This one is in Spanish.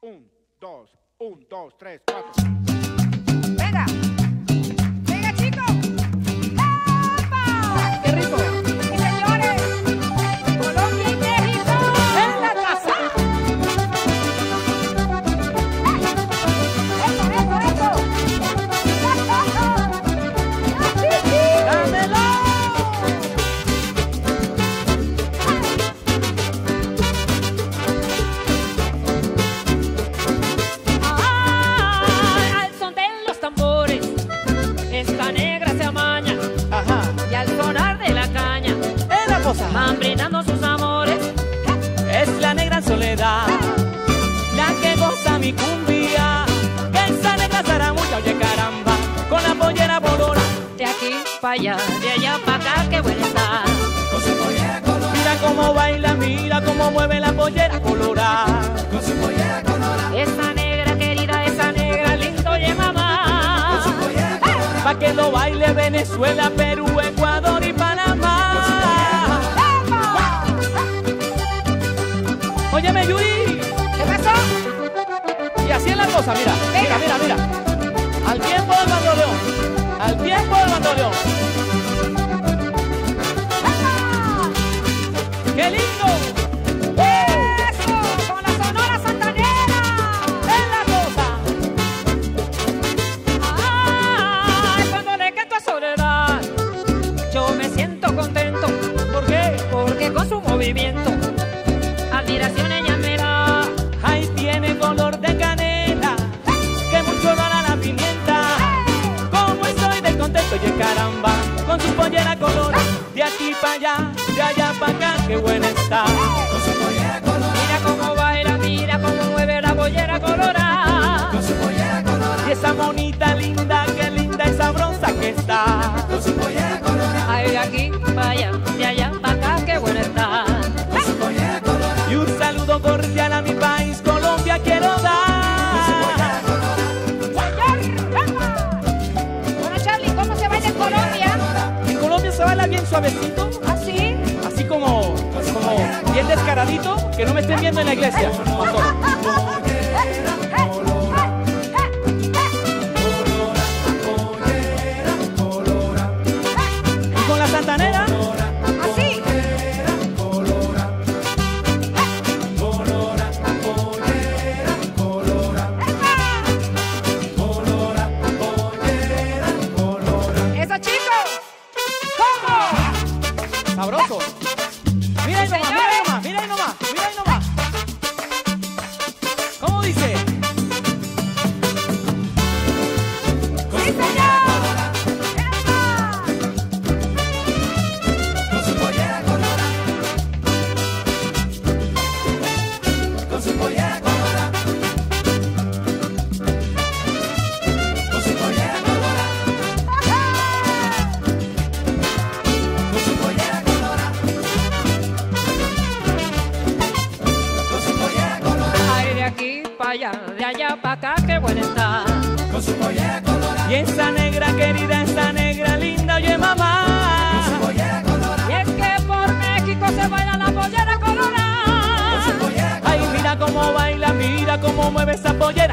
1, 2, 3, 4. Venga, venga chicos. ¡Epa! ¡Qué rico! Y señores, Colombia y México en la casa. Eso. ¡Dámelo! Al son de los tambores, esta negra se amaña. Ajá. Y al sonar de la caña, Es la cosa. van brindando sus amores. Es la negra soledad, la que goza mi cumbia. Esa negra zaramulla, oye caramba, con la pollera bolona. De aquí para allá, de allá para acá, qué buena está. Con su pollera colorada, Mira cómo baila, mira cómo mueve la pollera colorada. con su pollera colorada, Esa negra querida, esa negra lindo, oye mamá. con su pollera colorada, Pa' que lo baile Venezuela, Perú, Ecuador y Panamá. Óyeme, Yuri. ¿Qué pasó? Y así es la cosa, mira. Mira. Al tiempo del bandoneón. Al tiempo del bandoneón. ¡Qué lindo! ¡Eso! ¡Con la Sonora Santanera! ¡Es la cosa! ¡Ay! Cuando le canto a Soledad, yo me siento contento. ¿Por qué? Porque con su movimiento, admiración ella me da. Ahí tiene color de canela, que mucho gana la pimienta. Como estoy de contento, oye caramba, con su pollera color. De aquí para allá, de allá para acá, qué buena está. con su pollera colorada, Mira cómo baila, mira cómo mueve la pollera colorada. con su pollera colorada, Y esa monita linda, qué linda y sabrosa que está. con su pollera colorada, Ay, de aquí para allá, de allá para acá, qué buena está. con su pollera colorada, Y un saludo cordial a mi país, Colombia, quiero con su dar. pollera colorada, Bueno, Charlie, ¿cómo se baila en Colombia? En Colombia se baila bien suavecito, ¿Así? así como bien descaradito, que no me estén viendo en la iglesia. Y con la santanera, ¿Así? ¡Eso, chicos! ¿Cómo? sabroso. Mira ahí nomás, mira ahí nomás. ¿Cómo dice? ¡Sí, señor! ¡Epa! con su pollera colorada, con su pollera colorada, con su pollera colorada, con su pollera colorada, con su pollera colorada, Ay, de aquí para allá, de allá para acá, qué buena está. con su pollera colorada, Y esa negra querida, esa negra linda, oye con su mamá. pollera colorada, Y es que por México se baila la pollera con su colorada. pollera Ay, mira cómo baila, mira cómo mueve esa pollera